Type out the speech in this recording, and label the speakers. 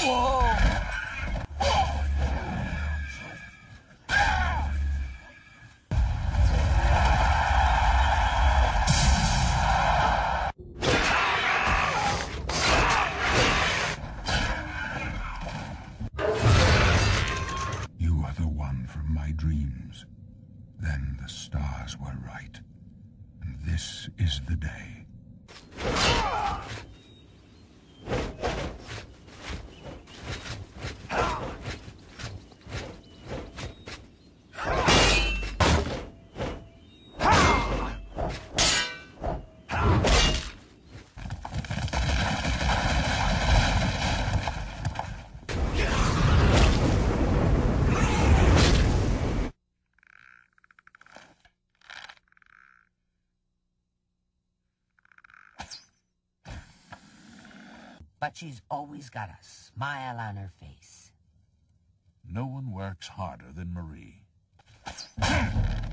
Speaker 1: You are the one from my dreams. Then the stars were right. And this is the day.
Speaker 2: But she's always got a smile on her face.
Speaker 3: No one works harder than Marie.